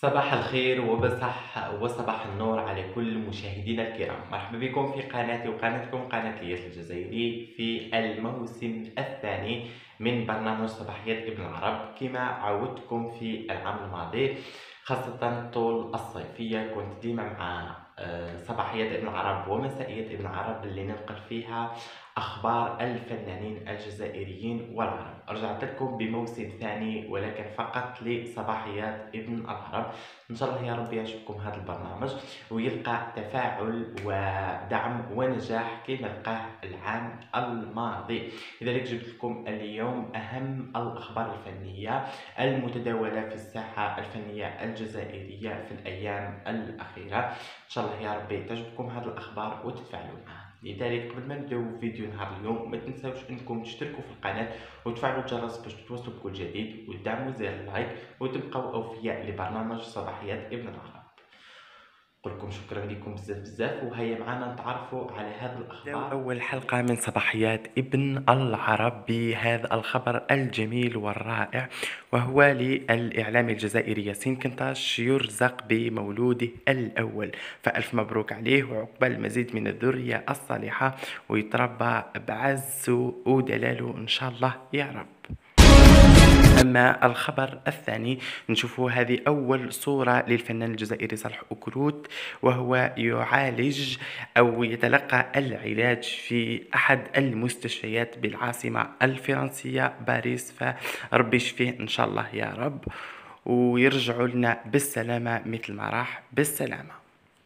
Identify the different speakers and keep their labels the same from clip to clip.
Speaker 1: صباح الخير وصباح النور على كل مشاهدينا الكرام. مرحبا بكم في قناتي وقناتكم قناة الياس الجزائري في الموسم الثاني من برنامج صباحيات ابن العرب. كما عودتكم في العام الماضي خاصة طول الصيفية كنت ديما مع صباحيات ابن العرب ومسائيات ابن العرب اللي ننقل فيها أخبار الفنانين الجزائريين والعرب. رجعت لكم بموسم ثاني ولكن فقط لصباحيات ابن العرب. إن شاء الله يا رب يعجبكم هذا البرنامج ويلقى تفاعل ودعم ونجاح كما لقاه العام الماضي. لذلك جبت لكم اليوم أهم الأخبار الفنية المتداولة في الساحة الفنية الجزائرية في الأيام الأخيرة. إن شاء الله يا رب تعجبكم هذه الأخبار وتتفاعلوا معها. لذلك قبل ما نبداو فيديو نهار اليوم ما تنساوش انكم تشتركوا في القناه وتفعلوا الجرس باش تتواصلوا بكل جديد وتدعموا زر اللايك وتبقوا اوفياء لبرنامج صباحيات ابن العرب. نقول لكم شكرا لكم بزاف وهيا معنا نتعرفوا على هذه الاخبار. اول حلقه من صباحيات ابن العرب بهذا الخبر الجميل والرائع، وهو للاعلامي الجزائري ياسين كنتاش يرزق بمولوده الاول، فالف مبروك عليه وعقبال المزيد من الذريه الصالحه ويتربى بعز ودلاله ان شاء الله يا رب. أما الخبر الثاني نشوفوا هذه أول صورة للفنان الجزائري صالح أكروت، وهو يعالج أو يتلقى العلاج في أحد المستشفيات بالعاصمة الفرنسية باريس، فربي يشفيه إن شاء الله يا رب ويرجعوا لنا بالسلامة مثل ما راح بالسلامة.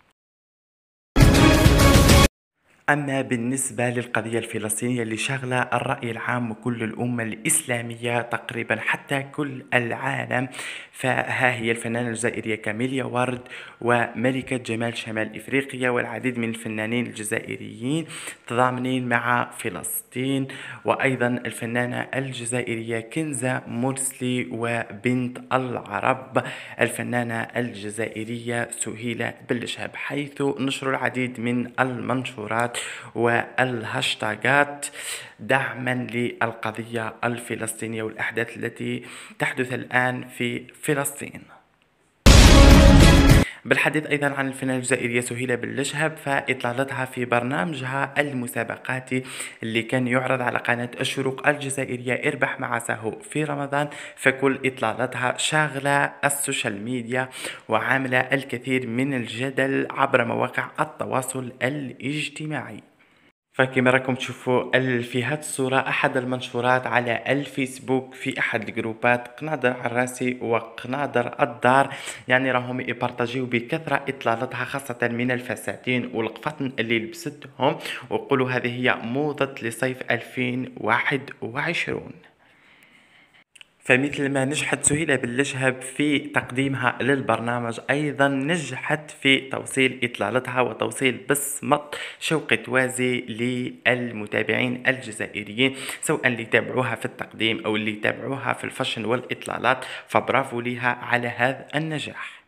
Speaker 1: أما بالنسبة للقضية الفلسطينية اللي شغلة الرأي العام وكل الأمة الإسلامية تقريبا حتى كل العالم، فها هي الفنانة الجزائرية كاميليا ورد وملكة جمال شمال إفريقيا والعديد من الفنانين الجزائريين تضامنين مع فلسطين، وأيضا الفنانة الجزائرية كنزة مرسلي وبنت العرب الفنانة الجزائرية سهيلة بلشهب، حيث نشروا العديد من المنشورات والهاشتاغات دعما للقضية الفلسطينية والأحداث التي تحدث الآن في فلسطين. بالحديث أيضا عن الفنانة الجزائرية سهيلة بلشهب، فإطلالتها في برنامجها المسابقاتي اللي كان يعرض على قناة الشروق الجزائرية اربح مع ساهو في رمضان، فكل إطلالتها شاغلة السوشيال ميديا وعاملة الكثير من الجدل عبر مواقع التواصل الاجتماعي. فكما راكم تشوفوا في هاد الصورة أحد المنشورات على الفيسبوك في أحد الجروبات قناضر عراسي وقناضر الدار، يعني راهم يبارطاجيو بكثرة إطلالاتها خاصة من الفساتين والقفطن اللي لبستهم، ويقولوا هذه هي موضة لصيف 2021. فمثل ما نجحت سهيلة بلشهب في تقديمها للبرنامج، أيضا نجحت في توصيل إطلالتها وتوصيل بصمة شوق توازي للمتابعين الجزائريين، سواء اللي تابعوها في التقديم أو اللي تابعوها في الفاشن والإطلالات، فبرافو لها على هذا النجاح.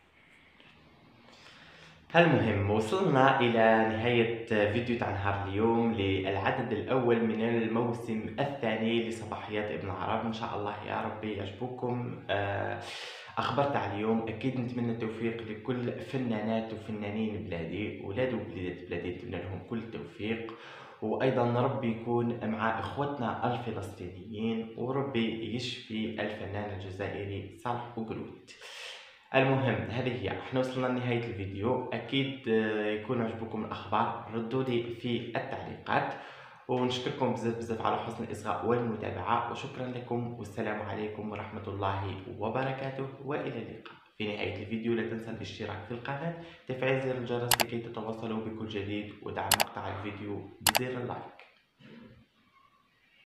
Speaker 1: المهم وصلنا إلى نهاية فيديو تاع نهار اليوم للعدد الأول من الموسم الثاني لصباحيات ابن العرب. إن شاء الله يا ربي يعجبكم أخبار تاع اليوم. أكيد نتمنى التوفيق لكل فنانات وفنانين بلادي، ولاد ووليدات بلادي نتمنى لهم كل التوفيق، وأيضا ربي يكون مع إخوتنا الفلسطينيين وربي يشفي الفنان الجزائري صالح أكروت. المهم هذه هي، احنا وصلنا لنهاية الفيديو. اكيد يكون عجبكم الاخبار ردوا لي في التعليقات، ونشكركم بزاف على حسن الاصغاء والمتابعة، وشكرا لكم والسلام عليكم ورحمة الله وبركاته والى اللقاء. في نهاية الفيديو لا تنسى الاشتراك في القناة، تفعيل زر الجرس لكي تتواصلوا بكل جديد، ودعم مقطع الفيديو بزر اللايك.